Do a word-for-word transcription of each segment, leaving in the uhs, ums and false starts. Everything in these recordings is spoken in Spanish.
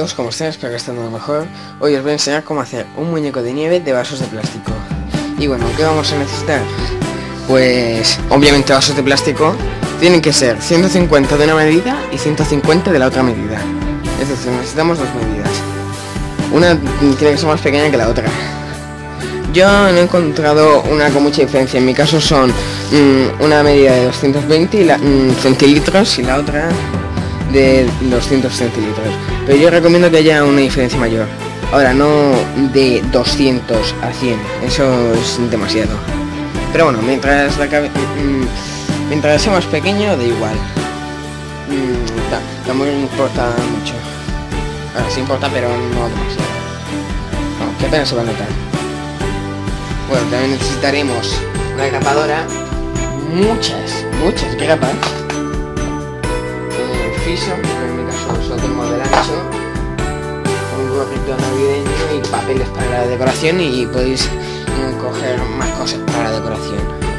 amigos, ¿cómo están? Espero que estén lo mejor. Hoy os voy a enseñar cómo hacer un muñeco de nieve de vasos de plástico. Y bueno, ¿qué vamos a necesitar? Pues obviamente vasos de plástico tienen que ser ciento cincuenta de una medida y ciento cincuenta de la otra medida. Es decir, necesitamos dos medidas. Una tiene que ser más pequeña que la otra. Yo no he encontrado una con mucha diferencia. En mi caso son mmm, una medida de doscientos veinte y la, mmm, centilitros y la otra de doscientos centilitros. Pero yo recomiendo que haya una diferencia mayor. Ahora, no de doscientos a cien. Eso es demasiado. Pero bueno, mientras la cabe mmm, mientras sea más pequeño, da igual. Mmm, tampoco importa mucho. Ahora sí importa, pero no demasiado. No, que apenas se va a notar. Bueno, también necesitaremos una grapadora, muchas, muchas grapas, eh, friso, que en mi caso solo tengo del ancho, un gorrito navideño y papeles para la decoración, y podéis eh, coger más cosas para la decoración.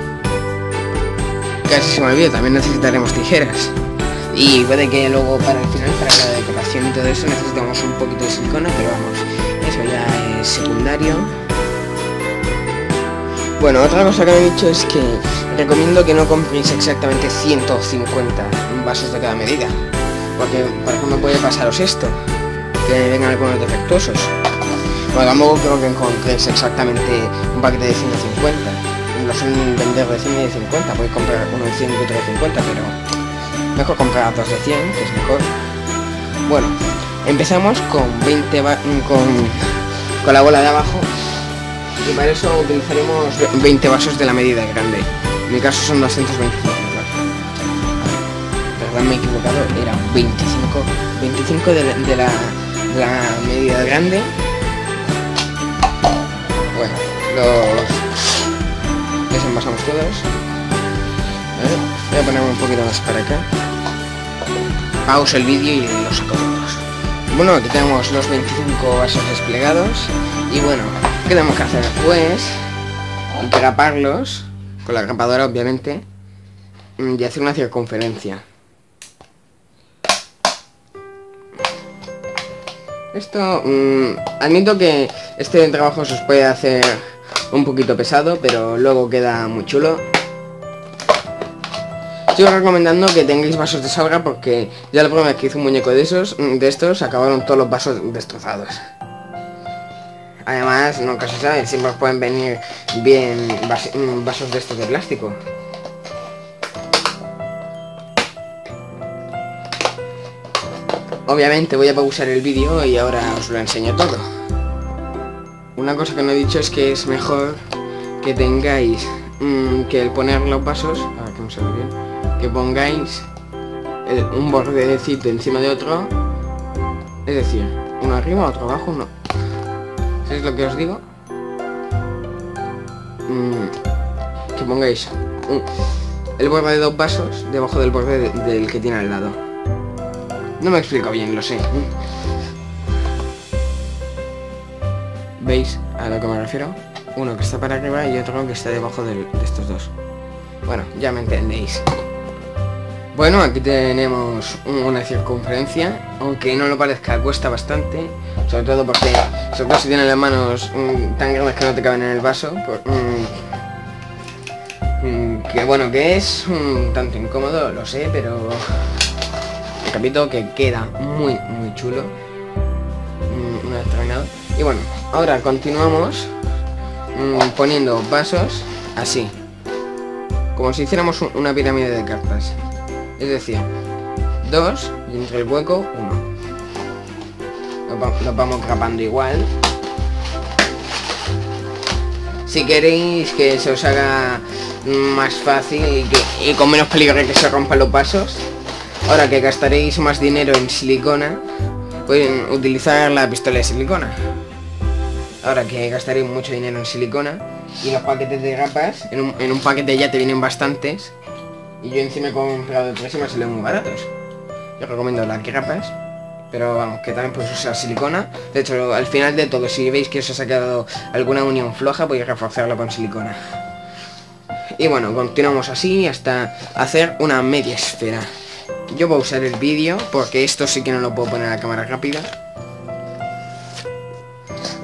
Casi se me olvida, también necesitaremos tijeras. Y puede que luego para el final, para la decoración y todo eso, necesitamos un poquito de silicona, pero vamos, eso ya es secundario. Bueno, otra cosa que me he dicho es que recomiendo que no compréis exactamente ciento cincuenta vasos de cada medida, porque por ejemplo puede pasaros esto, que vengan algunos defectuosos. Bueno, tampoco creo que encontréis exactamente un paquete de ciento cincuenta, lo suelen vender de cien y de cincuenta, podéis comprar uno de cien y otro de cincuenta, pero mejor comprar dos de cien, que es mejor. Bueno, empezamos con veinte con, con la bola de abajo. Y para eso utilizaremos veinte vasos de la medida grande. En mi caso son doscientos veinticinco. Perdón, me he equivocado, era veinticinco. veinticinco de la, de la, de la medida grande. Bueno, los desenvasamos todos. ¿Vale? Voy a ponerme un poquito más para acá. Pauso el vídeo y los saco todos. Bueno, aquí tenemos los veinticinco vasos desplegados. Y bueno, ¿qué tenemos que hacer? Pues engraparlos con la engrapadora, obviamente, y hacer una circunferencia. Esto, mmm, admito que este trabajo se os puede hacer un poquito pesado, pero luego queda muy chulo. Sigo recomendando que tengáis vasos de sobra, porque ya la primera vez que hice un muñeco de esos, de estos, acabaron todos los vasos destrozados. Además, nunca se sabe, siempre os pueden venir bien vas vasos de estos de plástico. Obviamente voy a pausar el vídeo y ahora os lo enseño todo. Una cosa que no he dicho es que es mejor que tengáis mmm, que el poner los vasos, ahora que no se ve bien, que pongáis el, un bordecito encima de otro, es decir, uno arriba, otro abajo, uno. ¿Sabéis lo que os digo? Mm, que pongáis un, el borde de dos vasos debajo del borde de, del que tiene al lado. No me explico bien, lo sé. ¿Veis a lo que me refiero? Uno que está para arriba y otro que está debajo de, de estos dos. Bueno, ya me entendéis. Bueno, aquí tenemos una circunferencia, aunque no lo parezca, cuesta bastante, sobre todo porque, sobre todo si tienes las manos mmm, tan grandes que no te caben en el vaso, por, mmm, mmm, que bueno, que es un tanto incómodo, lo sé, pero repito que queda muy, muy chulo, mmm, una vez terminado. Y bueno, ahora continuamos mmm, poniendo vasos así, como si hiciéramos una pirámide de cartas. Es decir, dos y entre el hueco uno. Los vamos grapando igual. Si queréis que se os haga más fácil y, que, y con menos peligro de que se rompan los vasos, ahora que gastaréis más dinero en silicona, pueden utilizar la pistola de silicona. Ahora que gastaréis mucho dinero en silicona y los paquetes de grapas, en un, en un paquete ya te vienen bastantes. Y yo encima he comprado tres y me salen muy baratos. Yo recomiendo las grapas, pero vamos, que también puedes usar silicona. De hecho, al final de todo, si veis que os ha quedado alguna unión floja, podéis reforzarla con silicona. Y bueno, continuamos así hasta hacer una media esfera. Yo voy a usar el vídeo porque esto sí que no lo puedo poner a cámara rápida.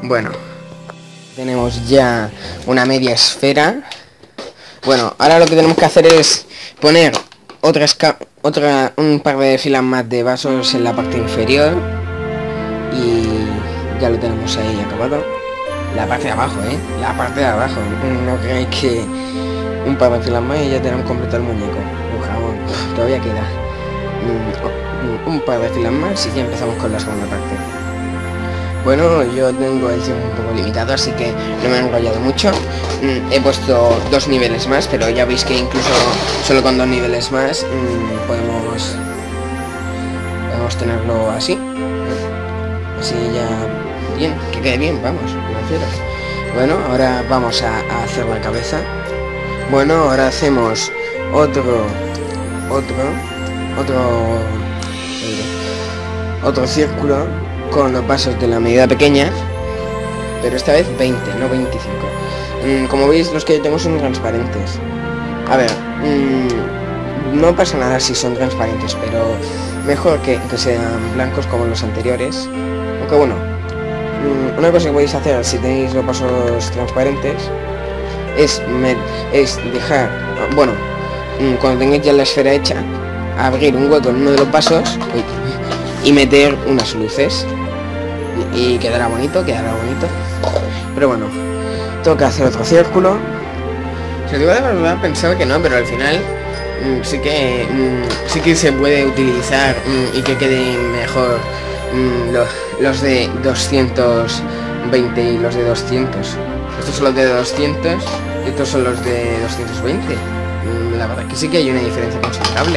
Bueno, tenemos ya una media esfera. Bueno, ahora lo que tenemos que hacer es poner otra, otra un par de filas más de vasos en la parte inferior. Y ya lo tenemos ahí acabado. La parte de abajo, ¿eh? La parte de abajo. No creéis que un par de filas más y ya tenemos completo el muñeco. Un jabón. Todavía queda un, un par de filas más y ya empezamos con la segunda parte. Bueno, yo tengo el tiempo un poco limitado, así que no me he enrollado mucho. Mm, he puesto dos niveles más, pero ya veis que incluso solo con dos niveles más mm, podemos, podemos tenerlo así. Así ya bien, que quede bien, vamos, me refiero. Bueno, ahora vamos a, a hacer la cabeza. Bueno, ahora hacemos otro, otro, otro, otro círculo con los vasos de la medida pequeña, pero esta vez veinte, no veinticinco. Mm, como veis, los que yo tengo son transparentes. A ver, mmm, no pasa nada si son transparentes, pero mejor que, que sean blancos como los anteriores. Aunque bueno, mmm, una cosa que podéis hacer si tenéis los vasos transparentes es, me, es dejar, bueno, mmm, cuando tengáis ya la esfera hecha, abrir un hueco en uno de los vasos uy, y meter unas luces. Y quedará bonito, quedará bonito. Pero bueno, tengo que hacer otro círculo. Si os digo de verdad, pensaba que no, pero al final mmm, sí que mmm, sí que se puede utilizar mmm, y que queden mejor mmm, los, los de doscientos veinte y los de doscientos. Estos son los de doscientos y estos son los de doscientos veinte. Mmm, la verdad que sí que hay una diferencia considerable.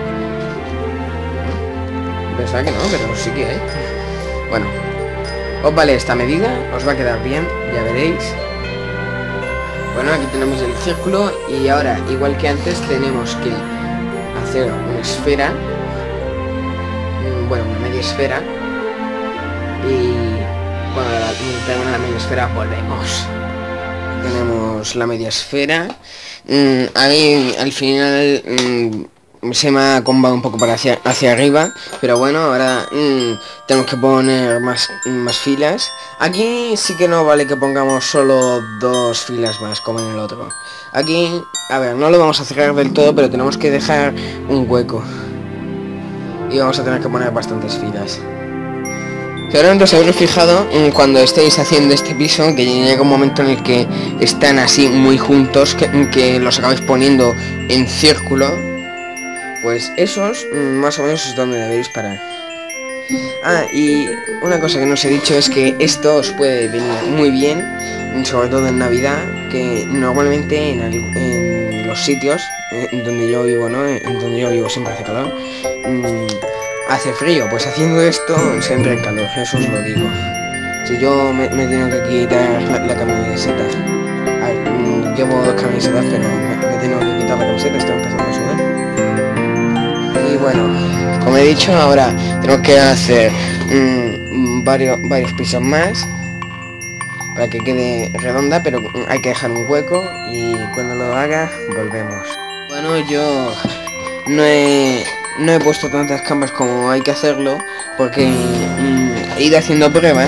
Pensaba que no, pero sí que hay. Bueno, os vale esta medida, os va a quedar bien, ya veréis. Bueno, aquí tenemos el círculo y ahora, igual que antes, tenemos que hacer una esfera, bueno, una media esfera, y cuando termina la media esfera volvemos. Tenemos la media esfera, mm, ahí al final mm, se me ha combado un poco para hacia, hacia arriba, pero bueno, ahora mmm, tenemos que poner más, más filas. Aquí sí que no vale que pongamos solo dos filas más, como en el otro. Aquí, a ver, no lo vamos a cerrar del todo, pero tenemos que dejar un hueco. Y vamos a tener que poner bastantes filas. Seguramente os habréis fijado mmm, cuando estéis haciendo este piso, que llega un momento en el que están así muy juntos, que, que los acabáis poniendo en círculo. Pues esos, más o menos es donde deberéis parar. Ah, y una cosa que no os he dicho es que esto os puede venir muy bien, sobre todo en Navidad, que normalmente en, en los sitios en donde yo vivo, ¿no? En donde yo vivo siempre hace calor, mmm, hace frío, pues haciendo esto se entra en calor, eso os lo digo. Si yo me, me tengo que quitar la, la camiseta, a ver, mmm, llevo dos camisetas, pero me, me tengo que quitar la camiseta, estoy empezando a sudar. Y bueno, como he dicho, ahora tenemos que hacer mmm, varios, varios pisos más para que quede redonda, pero hay que dejar un hueco y cuando lo haga volvemos. Bueno, yo no he, no he puesto tantas camas como hay que hacerlo porque mmm, he ido haciendo pruebas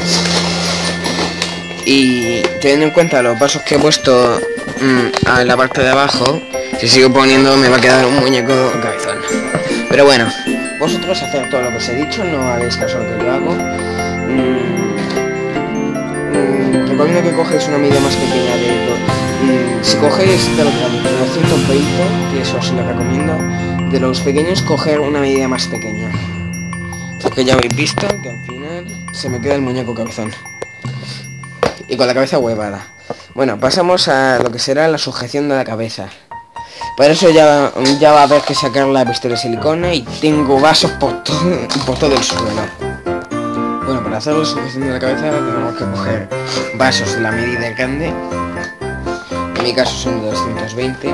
y teniendo en cuenta los pasos que he puesto mmm, a la parte de abajo, si sigo poniendo me va a quedar un muñeco cabezón. Pero bueno, vosotros hacer todo lo que os he dicho, no hagáis caso a lo que yo hago. Mm, mm, recomiendo que cogéis una medida más pequeña de esto. Mm, si cogéis de los grandes, de doscientos veinte, que eso os lo recomiendo, de los pequeños coger una medida más pequeña. Porque ya habéis visto que al final se me queda el muñeco cabezón. Y con la cabeza huevada. Bueno, pasamos a lo que será la sujeción de la cabeza. Para eso ya, ya va a haber que sacar la pistola de silicona y tengo vasos por todo, por todo el suelo. Bueno, para hacer la sujeción de la cabeza tenemos que coger vasos de la medida grande. En mi caso son de doscientos veinte.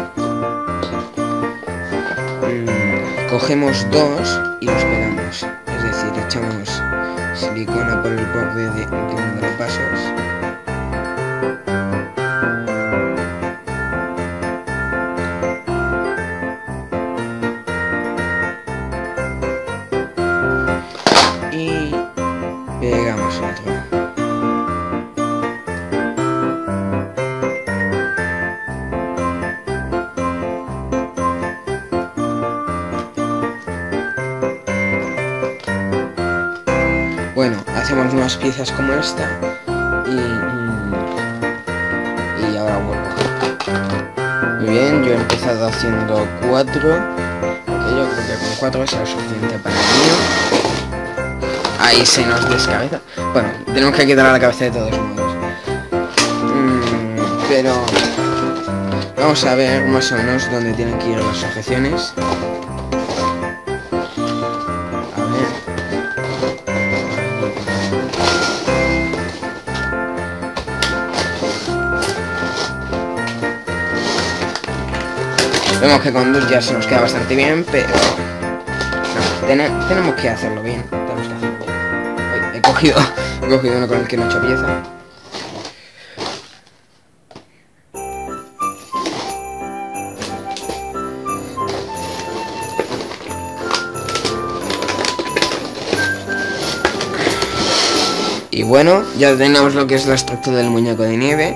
Mm, cogemos dos y los pegamos. Es decir, echamos silicona por el borde de, de uno de los vasos. Y pegamos otro. unas nuevas piezas como esta y, y ahora vuelvo. Muy bien, yo he empezado haciendo cuatro, que yo creo que con cuatro será suficiente para el mío. Ahí se nos descabeza. Bueno, tenemos que quitar la cabeza de todos modos. Mm, pero vamos a ver más o menos dónde tienen que ir las sujeciones. Vemos que con dos ya se nos queda bastante bien, pero no, ten tenemos que hacerlo bien. Tenemos que hacerlo bien. Ay, he cogido, he cogido uno con el que no he hecho pieza. Y bueno, ya tenemos lo que es la estructura del muñeco de nieve.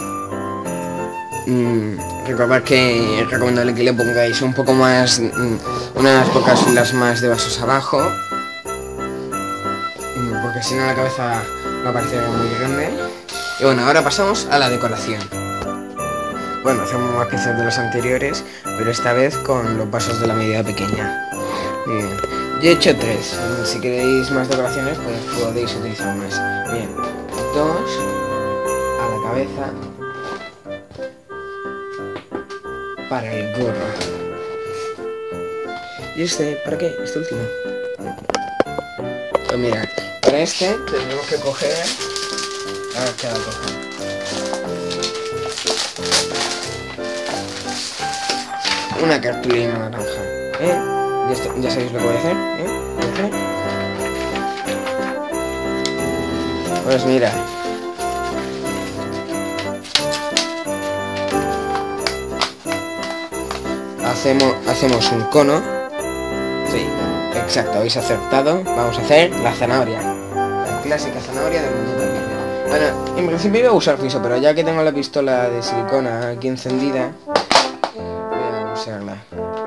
Mm, recordad que es recomendable que le pongáis un poco más, mm, unas pocas filas más de vasos abajo, mm, porque si no la cabeza va a parecer muy grande. Y bueno, ahora pasamos a la decoración. Bueno, hacemos más piezas de los anteriores, pero esta vez con los vasos de la medida pequeña. Bien. Yo he hecho tres. Si queréis más decoraciones, pues podéis utilizar más. Bien, dos a la cabeza para el gorro. ¿Y este? ¿Para qué? Este último. Pues mira, para este tendremos que coger... A ver qué la cojo. Una cartulina naranja. ¿Eh? Ya, está, ya sabéis lo que voy a hacer. ¿Eh? ¿Voy a hacer? Pues mira. Hacemos, hacemos un cono. Sí, exacto, habéis acertado. Vamos a hacer la zanahoria. La clásica zanahoria del muñeco de nieve. Bueno, en principio iba a usar friso, pero ya que tengo la pistola de silicona aquí encendida, voy a usarla.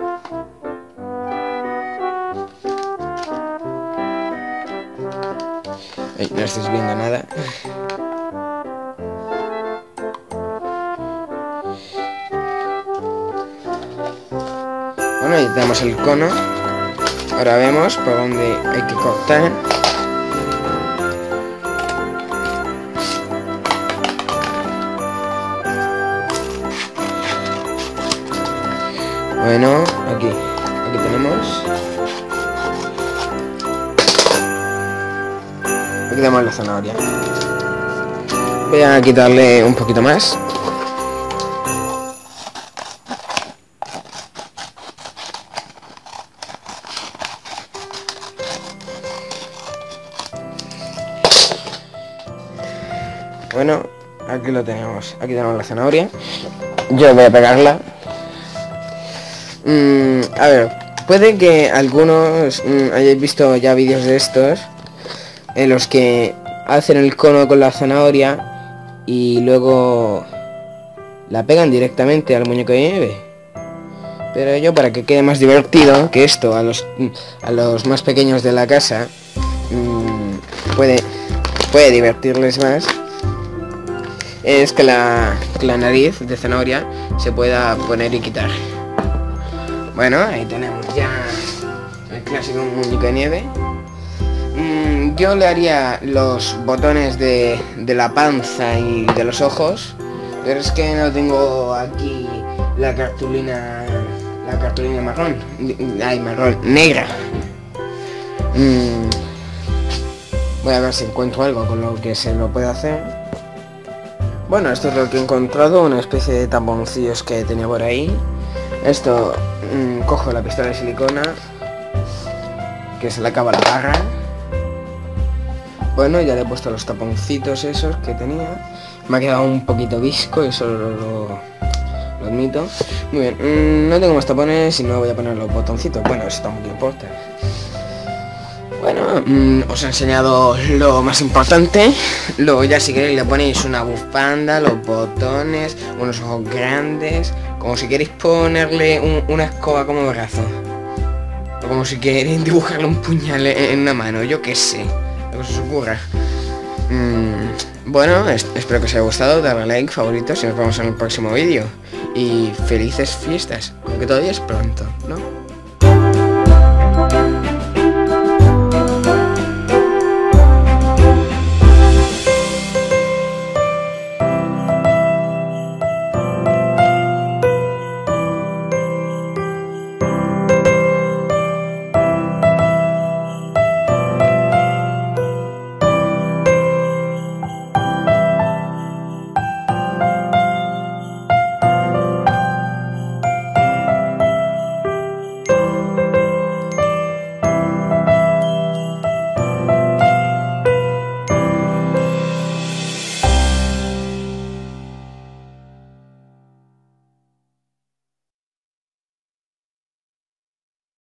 Ay, no estáis viendo nada. Bueno, ya tenemos el cono. Ahora vemos por dónde hay que cortar. Bueno, aquí, aquí tenemos. Aquí tenemos la zanahoria. Voy a quitarle un poquito más. Bueno, aquí lo tenemos. Aquí tenemos la zanahoria. Yo voy a pegarla. Mm, a ver, puede que algunos mm, hayáis visto ya vídeos de estos en los que hacen el cono con la zanahoria y luego la pegan directamente al muñeco de nieve. Pero yo, para que quede más divertido que esto, a los a los más pequeños de la casa mmm, puede puede divertirles más, es que la, que la nariz de zanahoria se pueda poner y quitar. Bueno, ahí tenemos ya el clásico muñeco de nieve. Mm, yo le haría los botones de, de la panza y de los ojos, pero es que no tengo aquí la cartulina, la cartulina marrón, ay, marrón, negra. Mm, voy a ver si encuentro algo con lo que se lo pueda hacer. Bueno, esto es lo que he encontrado, una especie de tamponcillos que tenía por ahí. Esto, mmm, cojo la pistola de silicona, que se le acaba la barra. Bueno, ya le he puesto los taponcitos esos que tenía. Me ha quedado un poquito visco, eso lo, lo, lo admito. Muy bien, mmm, no tengo más tapones y no voy a poner los botoncitos. Bueno, eso tampoco importa. Bueno, mmm, os he enseñado lo más importante. Luego ya si queréis le ponéis una bufanda, los botones, unos ojos grandes, como si queréis ponerle un, una escoba como brazo, o como si queréis dibujarle un puñal en una mano, yo qué sé, lo que se os ocurra. Mm, bueno, es- espero que os haya gustado, darle a like, favoritos y nos vemos en el próximo vídeo. Y felices fiestas, aunque todavía es pronto, ¿no?